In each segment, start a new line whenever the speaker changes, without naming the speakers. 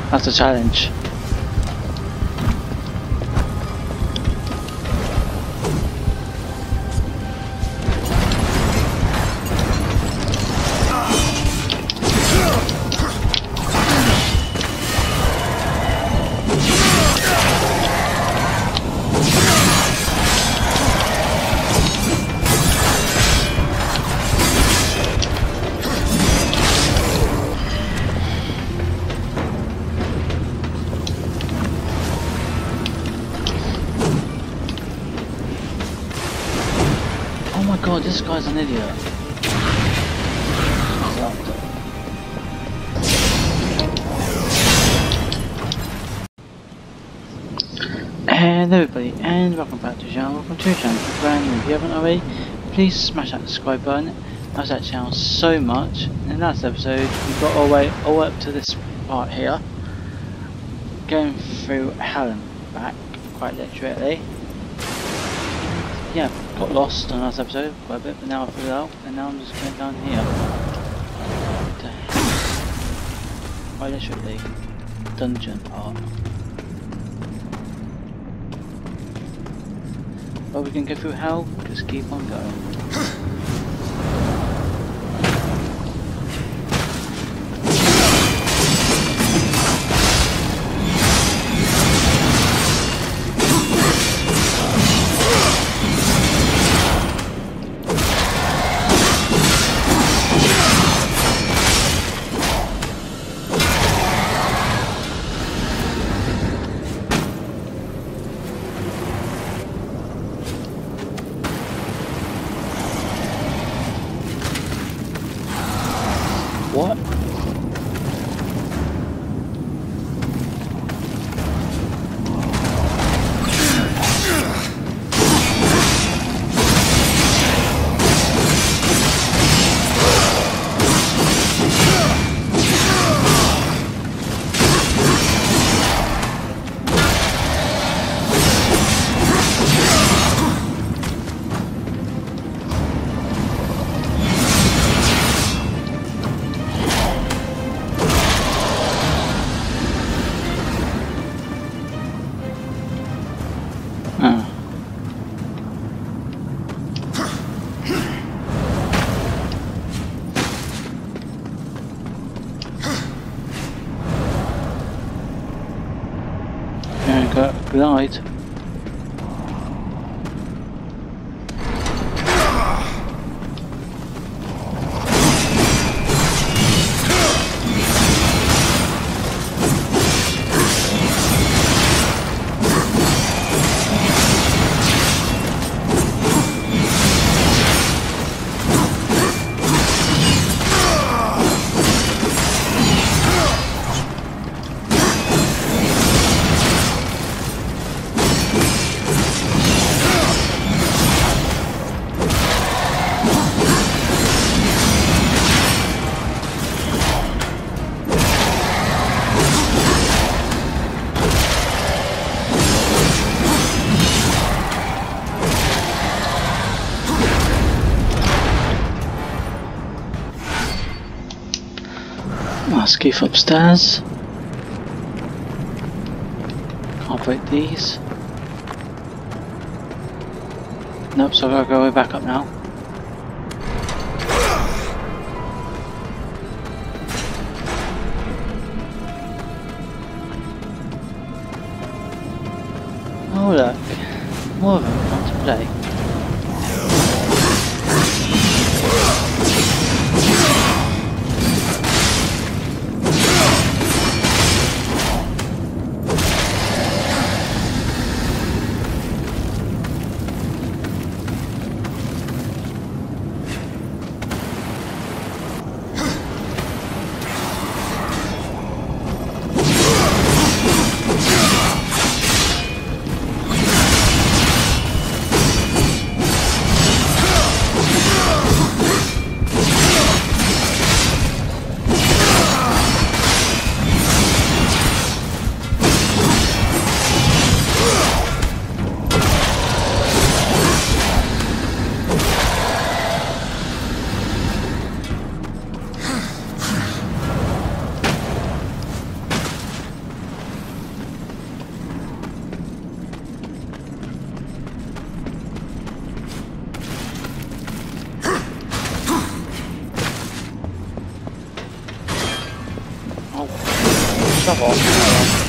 That's a challenge. God, this guy's an idiot. Hello everybody, and welcome back to the channel. Welcome to the channel. If you're brand new, if you haven't already, please smash that subscribe button. It helps that channel so much. In the last episode, we got all the way up to this part here, going through hell and back, quite literally. Yeah, got lost on last episode quite a bit, but now I figured it out, and now I'm just going down here. Quite literally, dungeon part. Well, we can go through hell, just keep on going. What? Glide. Let's keep upstairs. Can't break these. Nope, so I've got to go way back up now. Oh look, more of them want to play.
Fuck off.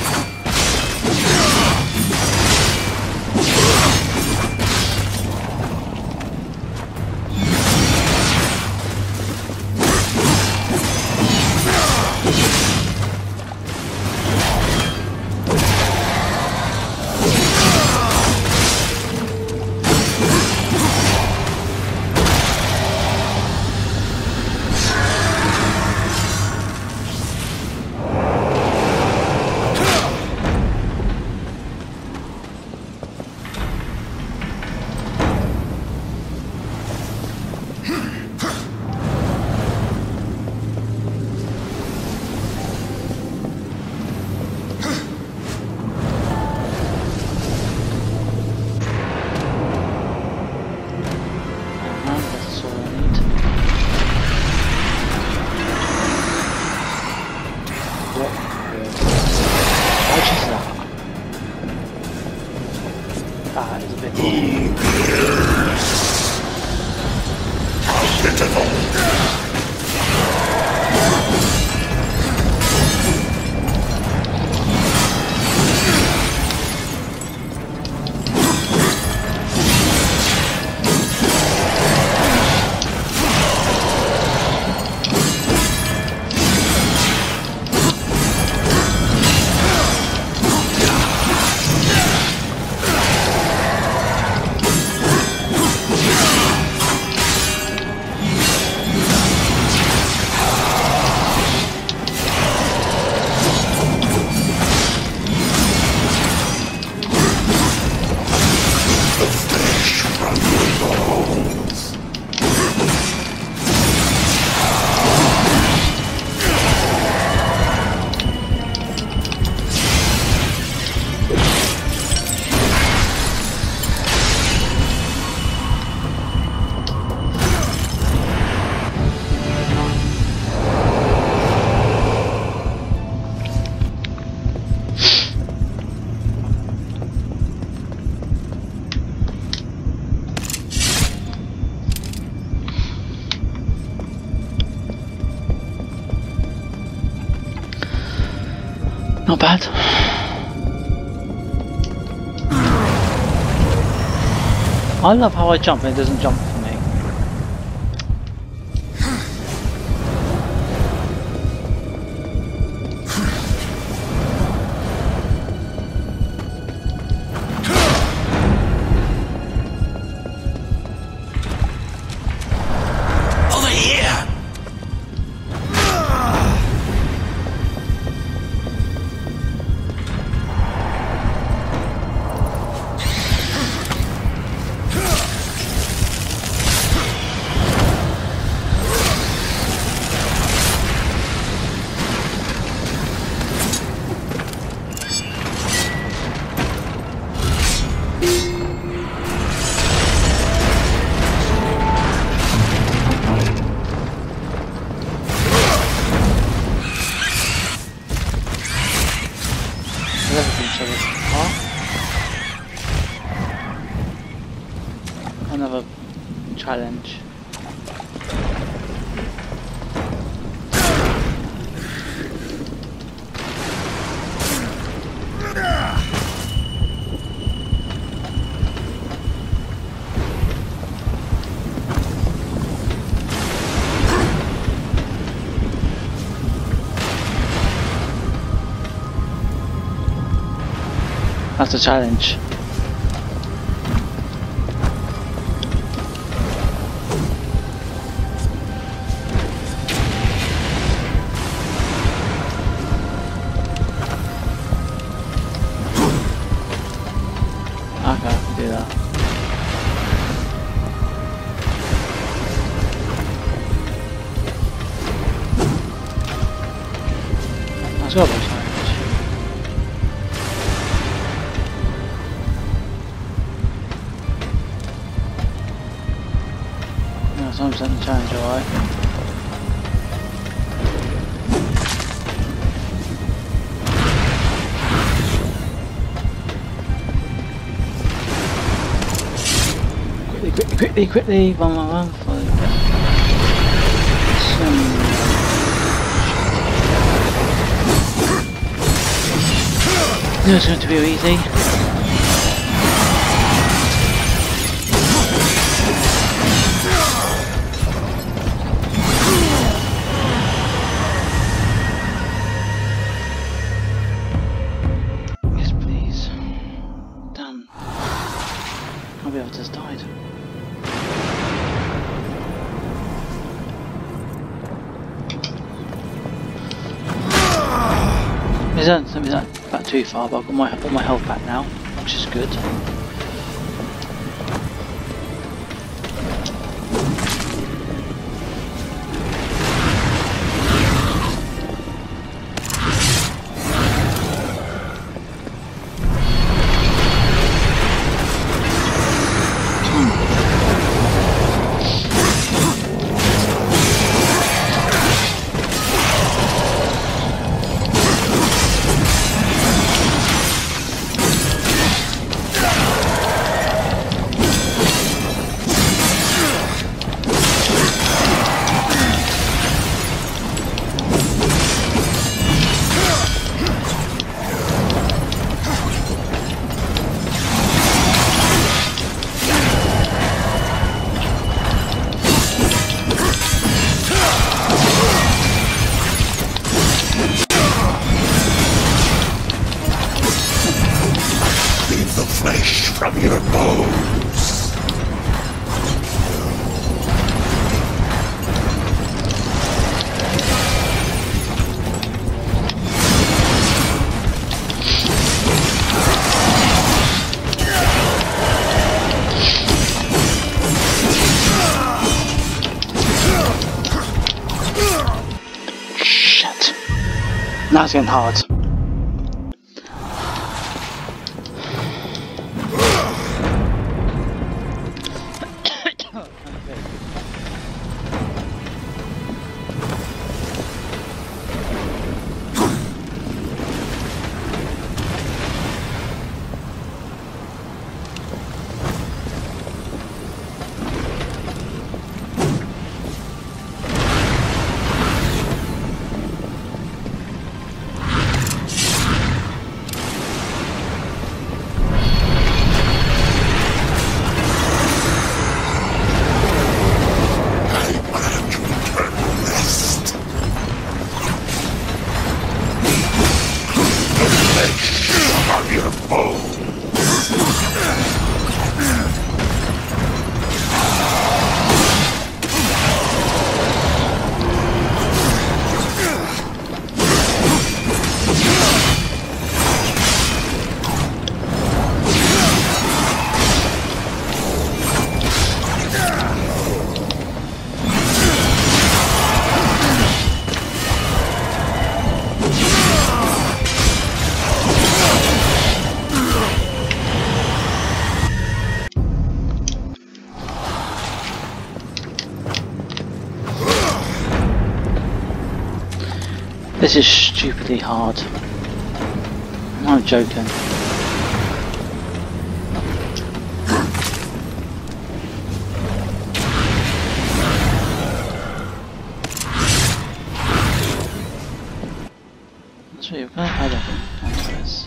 Not bad. I love how I jump and it doesn't jump for me.
Over here!
Another challenge. That's a challenge. Okay, I can do that. Let's go, boys. Yeah, so I'm setting the challenge, alright. Quickly, one, knew it was going to be easy. Yes, please. Damn. Can't believe I just died. It's not back too far, but I've got all my health back now, which is good.
From your bones.
Shit. Now it's getting hard. This is stupidly hard. I'm not joking. That's what you've got. I don't know this.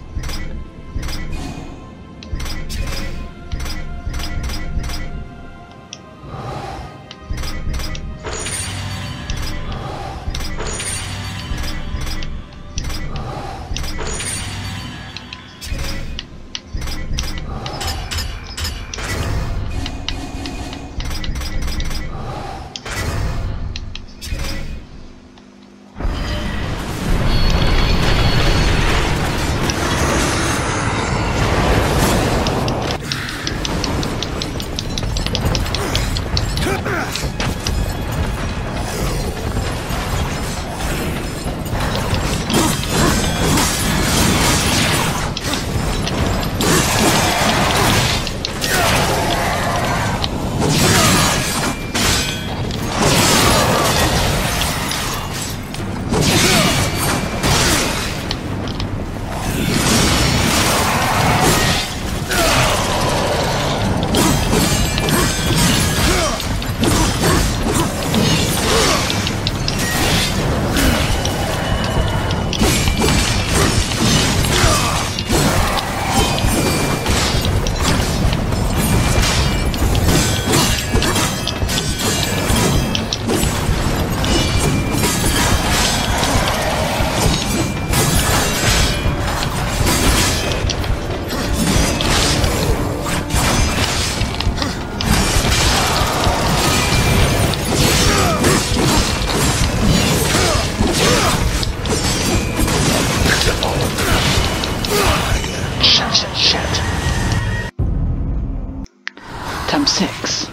6.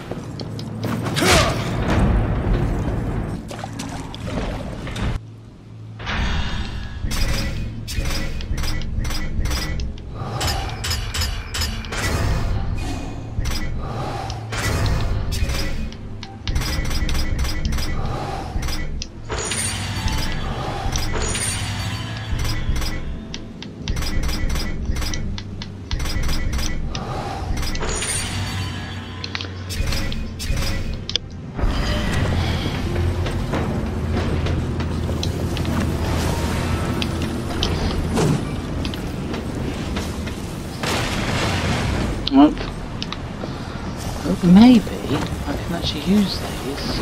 Maybe I can actually use these,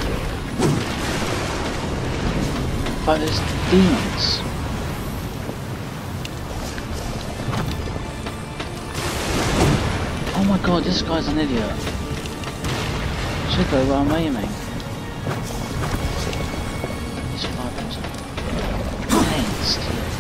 but there's demons. Oh my god, this guy's an idiot. Should go where I'm aiming. These fibers are pains to live.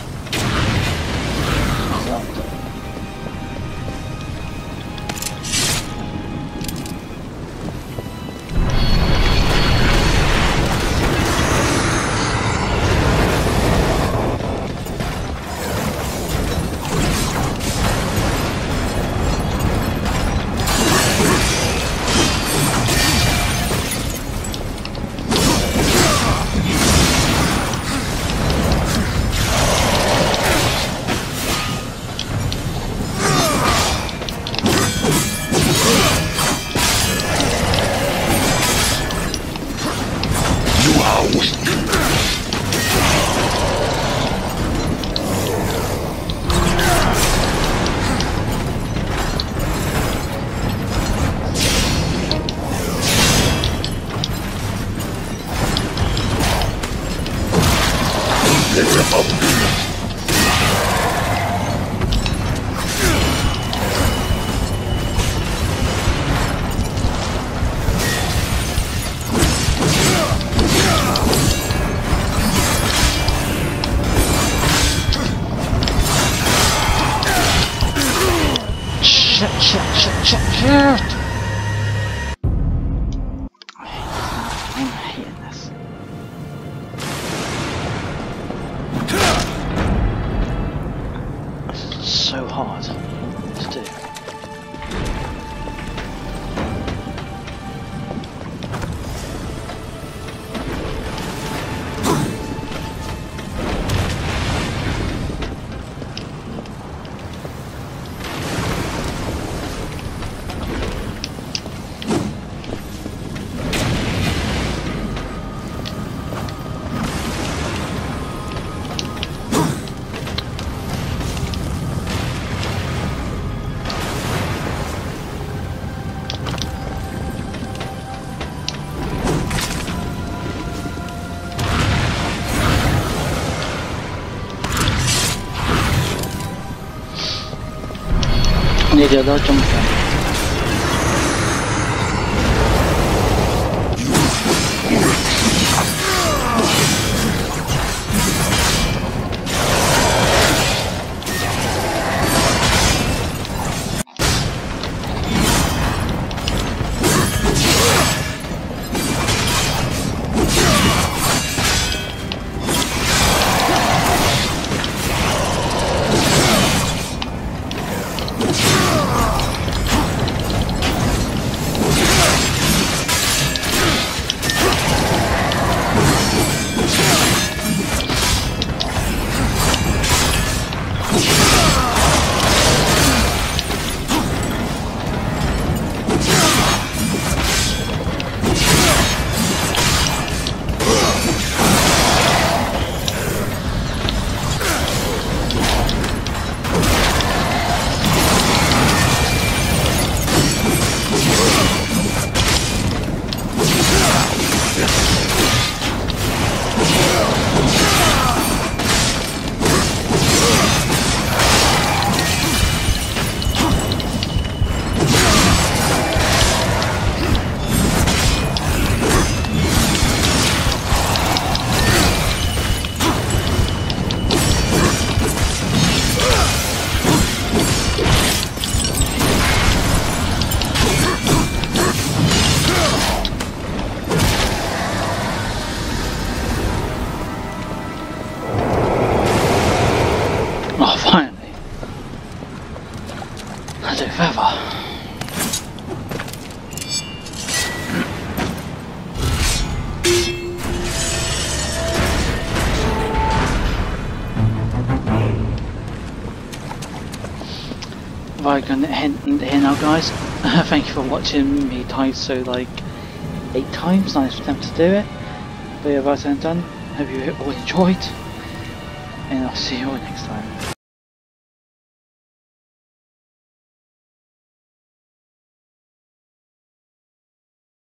Shit! I'm hating this. This is so hard to do. Need a lot of jump. probably going to end here now, guys. Thank you for watching me die so like 8 times. Nice attempt to do it. But yeah, that's done. Hope you all enjoyed, and I'll see you all next time.